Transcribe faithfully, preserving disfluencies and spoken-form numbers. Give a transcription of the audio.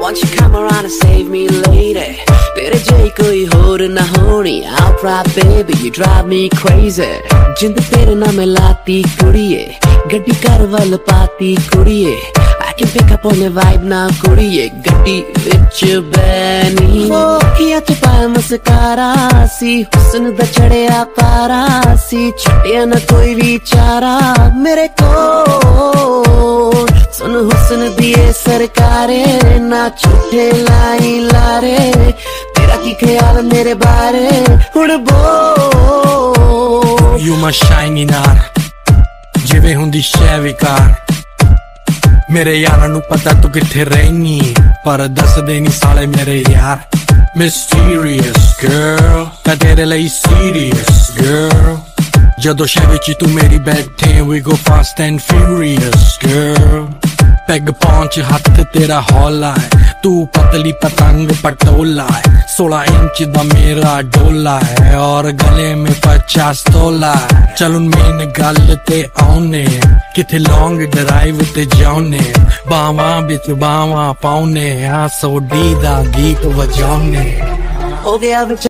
Won't you come around and save me, lady? तेरे जई कोई होर ना होनी. I'll cry, baby, you drive me crazy. जिंद तेरे नाम लाती कुड़िए, गड्डी कर वल पाती कुड़िए. I can pick up on the vibe now कुड़िए, गड्डी विच बैनी. अखियां च पाया मस्कारा सी, हुस्न दा चढ़िया पारा सी. छुटिया ना कोई भी चारा मेरे को. सुन हुस्न दिए सरकारे, ना झूठे लाई लारे. तेरा की ख्याल मेरे बारे हुण बोल. You my shiny nar, जिवें हुंदी शै विकार. मेरे यारां नू पता तू किथे रहनी, पर दस दे नी साले मेरे यार. Mysterious girl, मैं तेरे ਲਈ serious girl. जदों शै विच तू मेरी बैठे, we go fast and furious girl. Peg पहुंच हाथ तेरा हौला है, तू पतली पतंग पटोला है. सोलह इंच दा मेरा डोला है, और गले में पचास तोला है. चल मेन गल ते आउने, किथे लॉन्ग ड्राइव ते जाउने. बावां बिच बावां पाउने, आ सोडी दा गीत वजाउने. हो गया